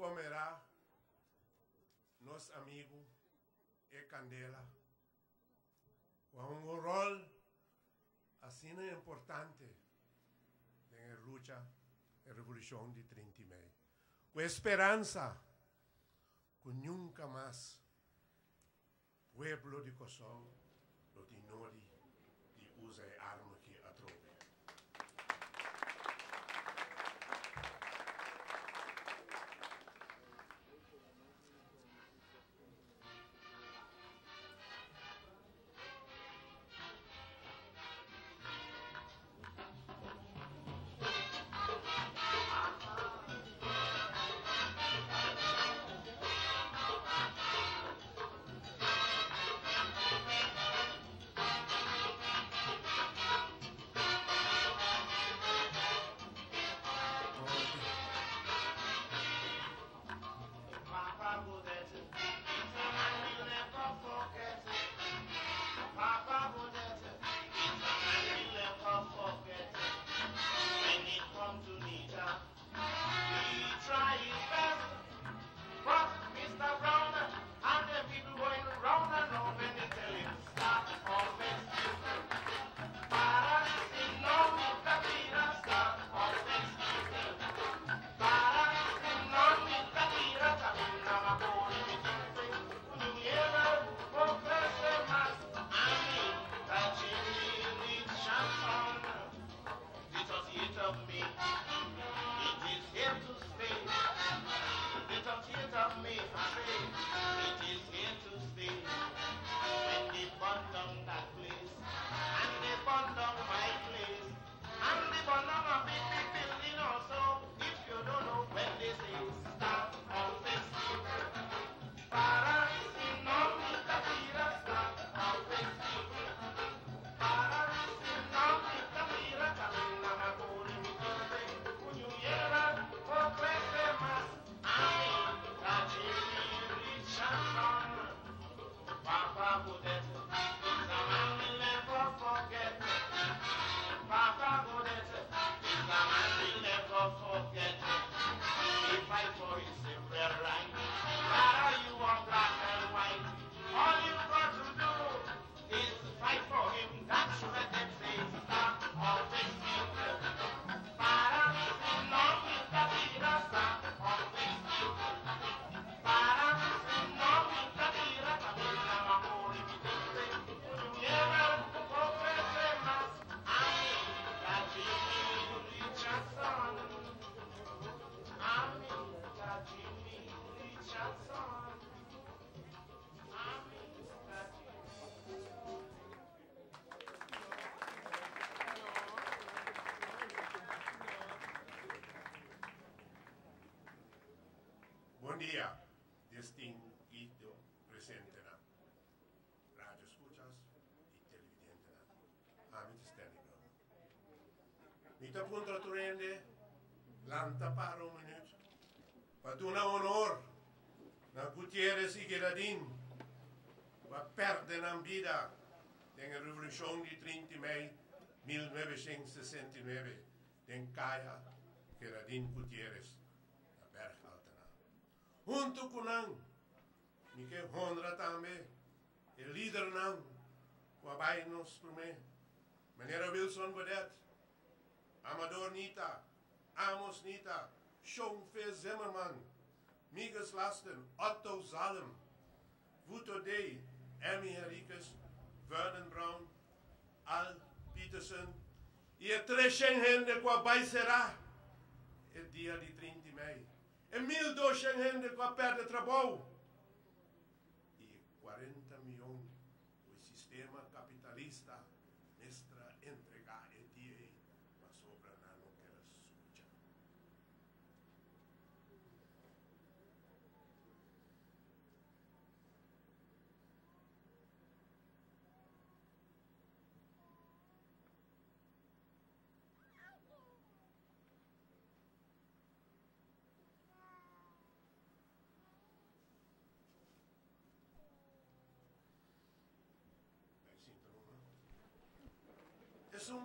comerá nos amigo e Candela com um rol assim importante na luta e revolução de 30 de maio. Com esperança que nunca mais o pueblo de Kosovo lo ignore de usar arma que atrove. Bom dia, distinguido presente na rádio escuchas e televidente na Amit Stanley. Mita punto tu rende lanta para un minuto para una honor na Gutierrez e Geradin va perdere la vida nella rivoluzione di 30 de maio 1969 den Kaya Geradin Gutierrez na Berg Altena. Junto con ang Mike Honra tambe el líder nang wabay nos por me Manera Wilson Godet Amador Nita Amos Nita Schoenfeld Zimmerman Migas Lasten Otto Zalem Vuto Day Emmy Henriquez Vernon Brown Al Peterson e a três gente com a será o dia de 30 de maio. E 1200 gente com a perda de trabalho.